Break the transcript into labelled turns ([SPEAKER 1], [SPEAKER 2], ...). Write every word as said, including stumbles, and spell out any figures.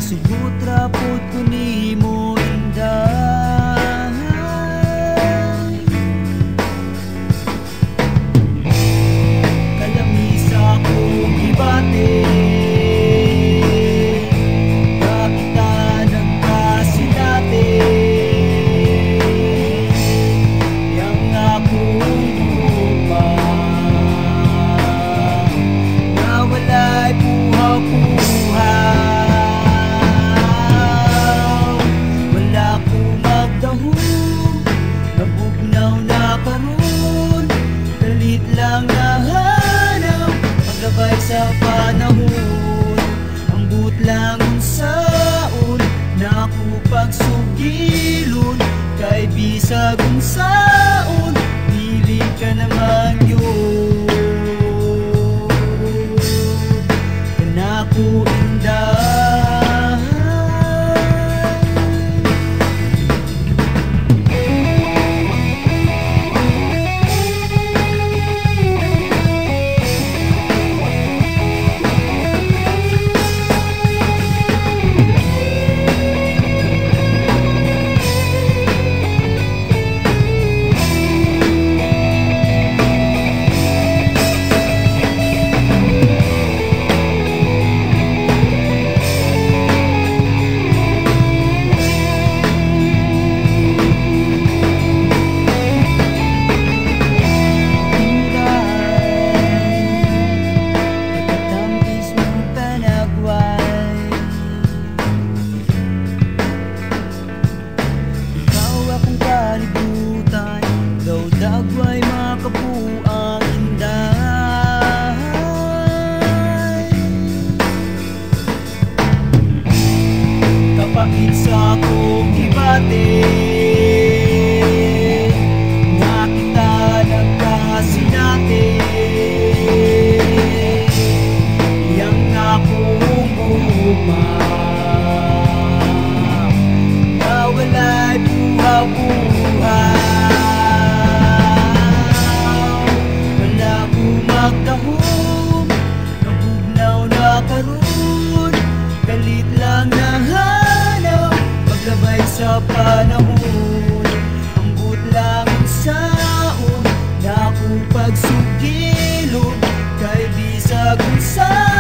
[SPEAKER 1] Sugot rapod ko nimo inday, kalamisa ko gibate, kakita nagkasinate, yang akong grupa na walay puhaw-puhaw. Sa panahon, ambot lang unsaon na ako pagsugilon, kay bisag unsaon dili ka naman yun. Kanako inday, sa akong ibate, nakita nagkasinate, yang akong uma na walay buhaw-buhaw. Wala ko magdahum, nabugnaw na karoon, kalit lang na paglabay sa panahon, ambot lang unsaon na ako pagsugilon, kay bisag unsaon